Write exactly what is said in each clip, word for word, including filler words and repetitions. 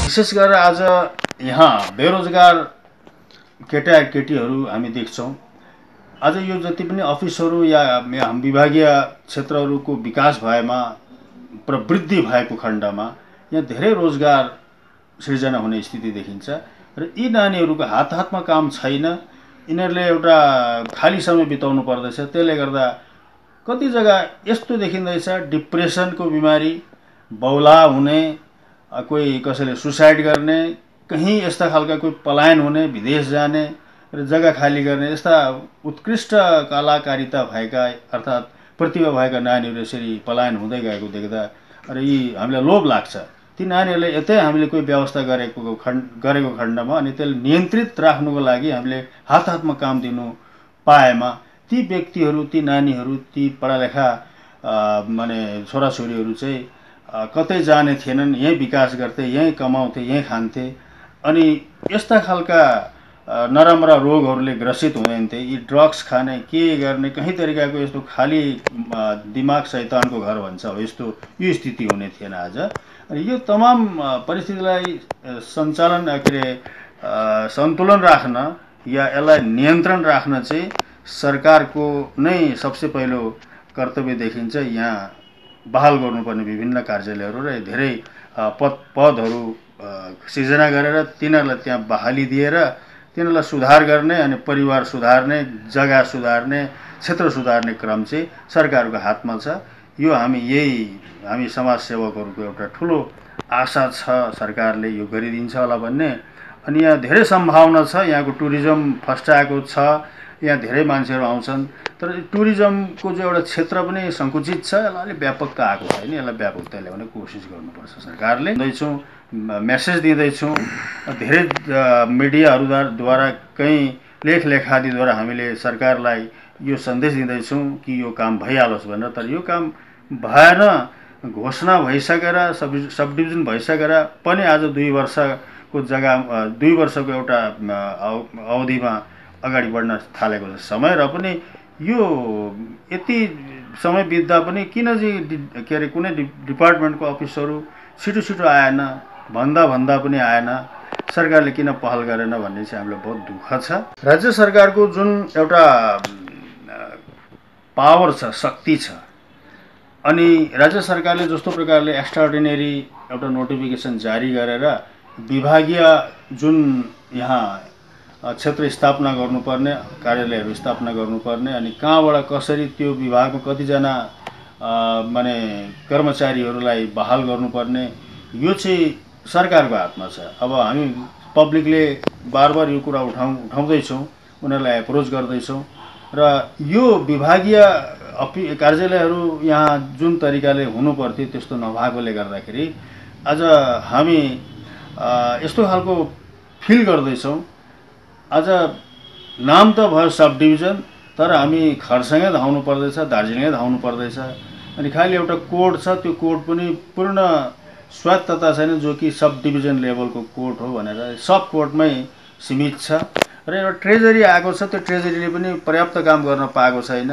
विशेष गरेर आज यहाँ बेरोजगार केटा केटीहरू हामी देख्छौँ। आज यो जति पनि अफिसहरू या विभागीय क्षेत्रहरूको विकास भएमा प्रवृद्धि भएको खण्डमा यहाँ धेरै रोजगार सृजना हुने स्थिति देखिन्छ र यी नानीहरूको हात हातमा काम छैन। यिनीहरूले एउटा खाली समय बिताउनु पर्दछ। त्यसले गर्दा कति जग्गा यस्तो देखिँदैछ डिप्रेसनको बिमारी, बौला हुने, कोही कसैले सुसाइड गर्ने, कहीँ यस्ता खालका कोही पलायन हुने, विदेश जाने र जग्गा खाली गर्ने यस्ता उत्कृष्ट कलाकारिता भएका अर्थात् प्रतिभा भएका नानीहरू यसरी पलायन हुँदै गएको देख्दा र यी हामीलाई लोभ लाग्छ। ती नानीहरूलाई यतै हामीले कोही व्यवस्था गरेको खण्ड गरेको खण्डमा अनि त्यसले नियन्त्रित राख्नुको लागि हामीले हात हातमा काम दिनु पाएमा ती व्यक्तिहरू, ती नानीहरू, ती पढालेखा माने छोराछोरीहरू चाहिँ कतै जाने थिएनन्, यहीँ विकास गर्थे, यहीँ कमाउँथे, यहीँ खान्थे। अनि यस्ता खालका नराम्रा रोगहरूले ग्रसित हुँदैनथे। यी ड्रग्स खाने, के गर्ने, कहीँ तरिकाको यस्तो खाली दिमाग शैतानको घर भन्छ हो, यस्तो यो स्थिति हुने थिएन आज। अनि यो तमाम परिस्थितिलाई सञ्चालन के अरे सन्तुलन राख्न या यसलाई नियन्त्रण राख्न चाहिँ सरकारको नै सबसे पहिलो कर्तव्य देखिन्छ। यहाँ बहाल गर्नुपर्ने विभिन्न कार्यालयहरू र धेरै पद पदहरू सिर्जना गरेर तिनीहरूलाई त्यहाँ बहाली दिएर तिनीहरूलाई सुधार गर्ने अनि परिवार सुधार्ने, जग्गा सुधार्ने, क्षेत्र सुधार्ने क्रम चाहिँ सरकारको हातमा छ। यो हामी यही हामी समाजसेवकहरूको एउटा ठुलो आशा छ, सरकारले यो गरिदिन्छ होला भन्ने। अनि यहाँ धेरै सम्भावना छ। यहाँको टुरिज्म फस्टाएको छ, यहाँ धेरै मान्छेहरू आउँछन्, तर टुरिज्मको जो एउटा क्षेत्र पनि सङ्कुचित छ। यसलाई अलिक व्यापकता आएको छैन। यसलाई व्यापकता ल्याउने कोसिस गर्नुपर्छ सरकारले। दिँदैछौँ, मेसेज दिँदैछौँ, धेरै मिडियाहरूद्वारा कहीँ लेख लेखादिद्वारा हामीले सरकारलाई यो सन्देश दिँदैछौँ कि यो काम भइहालोस् भनेर। तर यो काम भएन, घोषणा भइसकेर सब सब डिभिजन भइसकेर पनि आज दुई वर्षको जग्गा दुई वर्षको एउटा अवधिमा अगाडि बढ्न थालेको छ समय। र पनि यो यति समय बित्दा पनि किन चाहिँ के अरे कुनै डिपार्टमेन्टको अफिसहरू छिटो छिटो आएन, भन्दा भन्दा पनि आएन, सरकारले किन पहल गरेन भन्ने चाहिँ हामीलाई बहुत दुःख छ। राज्य सरकारको जुन एउटा पावर छ, शक्ति छ, अनि राज्य सरकारले जस्तो प्रकारले एक्स्ट्राअर्डिनरी एउटा नोटिफिकेसन जारी गरेर विभागीय जुन यहाँ क्षेत्र स्थापना गर्नुपर्ने, कार्यालयहरू स्थापना गर्नुपर्ने, अनि कहाँबाट कसरी त्यो विभागमा कतिजना माने कर्मचारीहरूलाई बहाल गर्नुपर्ने, यो चाहिँ सरकारको हातमा छ। अब हामी पब्लिकले बार बार यो कुरा उठाउ उठाउँदैछौँ, उनीहरूलाई एप्रोच गर्दैछौँ र यो विभागीय अपि कार्यालयहरू यहाँ जुन तरिकाले हुनुपर्थ्यो त्यस्तो नभएकोले गर्दाखेरि आज हामी यस्तो खालको फिल गर्दैछौँ। आज नाम त भयो सब डिभिजन, तर हामी खरसाङै धाउनु पर्दैछ, दार्जिलिङै धाउनु पर्दैछ। अनि खालि एउटा कोड छ, त्यो कोड पनि पूर्ण स्वायत्तता छैन, जो कि सब डिभिजन लेभलको कोड हो भनेर सब कोडमै सीमित छ। र एउटा ट्रेजरी आएको छ, त्यो ट्रेजरीले पनि पर्याप्त काम गर्न पाएको छैन।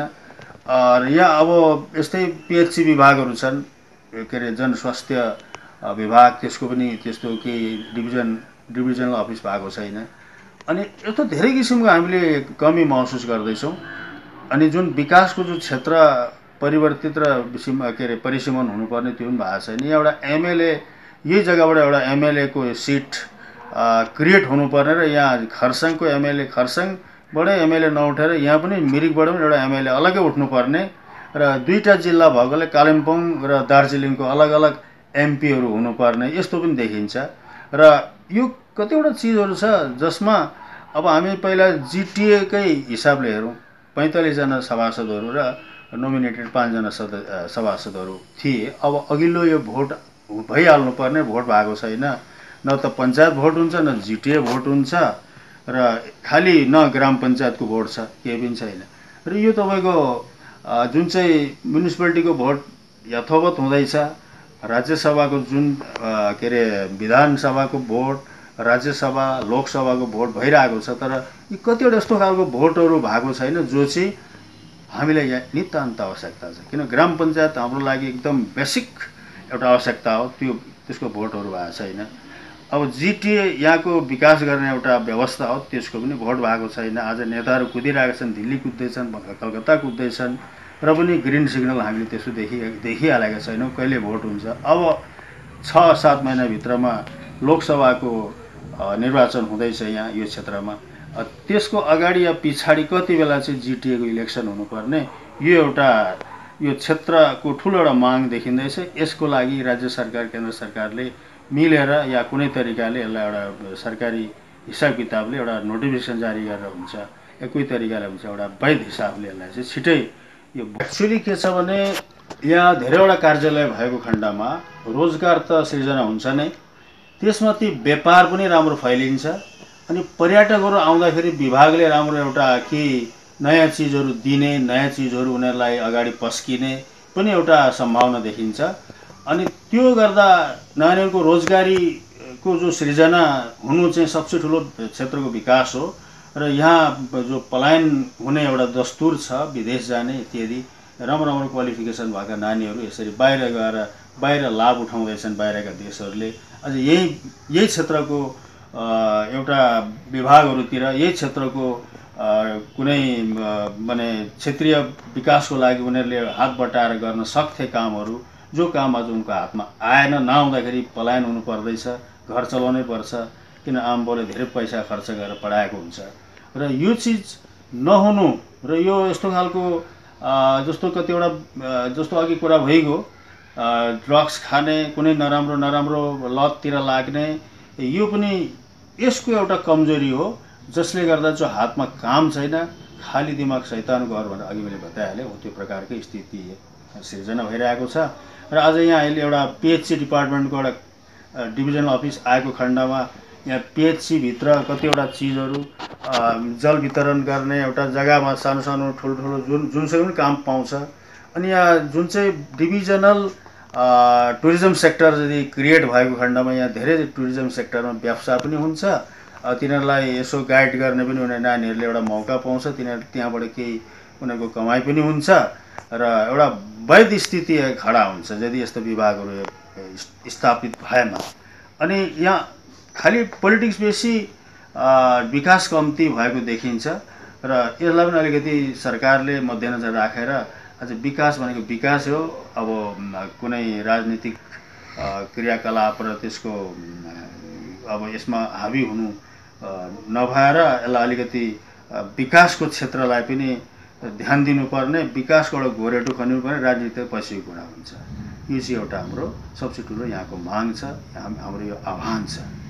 र यहाँ अब यस्तै पिएचसी विभागहरू छन्, के अरे जनस्वास्थ्य विभाग, त्यसको पनि त्यस्तो केही डिभिजन डिभिजनल अफिस भएको छैन। अनि यस्तो धेरै किसिमको हामीले कमी महसुस गर्दैछौँ। अनि जुन विकासको जो क्षेत्र परिवर्तित र के अरे परिसीमन हुनुपर्ने त्यो पनि भएको छैन। यहाँ एउटा एमएलए, यही जग्गाबाट एउटा एमएलएको सिट क्रिएट हुनुपर्ने र यहाँ खरसाङको एमएलए खरसाङबाटै एमएलए नउठेर यहाँ पनि मिरिकबाट पनि एउटा एमएलए अलग्गै उठ्नुपर्ने र दुईवटा जिल्ला भएकोले कालिम्पोङ र दार्जिलिङको अलग अलग एमपीहरू हुनुपर्ने, यस्तो पनि देखिन्छ। र यो कतिवटा चिजहरू छ जसमा अब हामी पहिला जिटिएकै हिसाबले हेरौँ, पैँतालिसजना सभासदहरू र नोमिनेटेड पाँचजना सदस्य सभासदहरू थिए। अब अघिल्लो यो भोट भइहाल्नुपर्ने भोट भएको छैन, न त पञ्चायत भोट हुन्छ, न जिटिए भोट हुन्छ, र खालि न ग्राम पञ्चायतको भोट छ, केही पनि छैन। र यो तपाईँको जुन चाहिँ म्युनिसिपालिटीको भोट यथावत हुँदैछ, राज्यसभाको जुन के अरे विधानसभाको भोट, राज्यसभा लोकसभाको भोट भइरहेको छ, तर यी कतिवटा यस्तो खालको भोटहरू भएको छैन जो चाहिँ हामीलाई यहाँ नितान्त आवश्यकता छ। किन ग्राम पञ्चायत हाम्रो लागि एकदम बेसिक एउटा आवश्यकता हो, त्यो त्यसको भोटहरू भएको छैन। अब जिटिए यहाँको विकास गर्ने एउटा व्यवस्था हो, त्यसको पनि भोट भएको छैन। आज नेताहरू कुदिरहेका छन्, दिल्ली कुद्दैछन्, कलकत्ता कुद्दैछन्, र पनि ग्रिन सिग्नल हामीले त्यसो देखि देखिहालेका छैनौँ। कहिले भोट हुन्छ? अब छ सात महिनाभित्रमा लोकसभाको निर्वाचन हुँदैछ यहाँ यो क्षेत्रमा। त्यसको अगाडि या पछाडि कति बेला चाहिँ जिटिएको इलेक्सन हुनुपर्ने, यो एउटा यो क्षेत्रको ठुलो एउटा माग देखिँदैछ। यसको लागि राज्य सरकार, केन्द्र सरकारले मिलेर या कुनै तरिकाले यसलाई एउटा सरकारी हिसाब किताबले एउटा नोटिफिकेसन जारी गरेर हुन्छ या कोही तरिकाले हुन्छ, एउटा वैध हिसाबले यसलाई चाहिँ छिटै यो एक्चुअली के छ भने यहाँ धेरैवटा कार्यालय भएको खण्डमा रोजगार त सृजना हुन्छ नै, त्यसमा ती व्यापार पनि राम्रो फैलिन्छ अनि पर्यटकहरू आउँदाखेरि विभागले राम्रो एउटा के नयाँ चिजहरू दिने, नयाँ चिजहरू उनीहरूलाई अगाडि पस्किने पनि एउटा सम्भावना देखिन्छ। अनि त्यो गर्दा नानीहरूको रोजगारीको जो सृजना हुनु चाहिँ सबसे ठुलो क्षेत्रको विकास हो। र यहाँ जो पलायन हुने एउटा दस्तुर छ, विदेश जाने इत्यादि, राम्रो राम्रो क्वालिफिकेसन भएका नानीहरू यसरी बाहिर गएर बाहिर लाभ उठाउँदैछन् बाहिरका देशहरूले। अझ यही यही क्षेत्रको एउटा विभागहरूतिर, यही क्षेत्रको कुनै माने क्षेत्रीय विकासको लागि उनीहरूले हात बटाएर गर्न सक्थे कामहरू, जो काम आज उनको हातमा आएन, नआउँदाखेरि पलायन हुनु पर्दैछ, घर चलाउनै पर्छ, किन आम बाउले धेरै पैसा खर्च गरेर पढाएको हुन्छ। र यो चिज नहुनु र यो यस्तो खालको जस्तो कतिवटा जस्तो अघि कुरा भइगयो, ड्रग्स खाने, कुनै नराम्रो नराम्रो लततिर लाग्ने, यो पनि यसको एउटा कमजोरी हो, जसले गर्दा जो हातमा काम छैन, खाली दिमाग शैतानको घर भनेर अघि मैले बताइहालेँ, हो त्यो प्रकारकै स्थिति सिर्जना भइरहेको छ। र आज यहाँ अहिले एउटा पिएचसी डिपार्टमेन्टको एउटा डिभिजनल अफिस आएको खण्डमा यहाँ पिएचसी भित्र कतिवटा चिजहरू जल वितरण गर्ने एउटा जग्गामा सानो सानो ठुल्ठुलो जुन जुनसुकै पनि काम पाउँछ। अनि यहाँ जुन चाहिँ डिभिजनल टुरिज्म सेक्टर यदि क्रिएट भएको खण्डमा यहाँ धेरै टुरिज्म सेक्टरमा व्यवसाय पनि हुन्छ, तिनीहरूलाई यसो गाइड गर्ने पनि उनीहरू नानीहरूले एउटा मौका पाउँछ, तिनीहरू त्यहाँबाट केही उनीहरूको कमाइ पनि हुन्छ र एउटा वैध स्थिति खडा हुन्छ यदि यस्तो विभागहरू स्थापित भएमा। अनि यहाँ खालि पोलिटिक्स बेसी, विकास कम्ती भएको देखिन्छ र यसलाई पनि अलिकति सरकारले मध्यनजर राखेर अझ विकास भनेको विकास हो, अब कुनै राजनीतिक क्रियाकलाप र त्यसको अब यसमा हाबी हुनु नभएर यसलाई अलिकति विकासको क्षेत्रलाई पनि ध्यान दिनुपर्ने, विकासको एउटा गोरेटो खन्नुपर्ने, राजनीति पछिको कुरा हुन्छ। यो चाहिँ एउटा हाम्रो सबसे ठुलो यहाँको माग छ, हाम्रो यो आह्वान छ।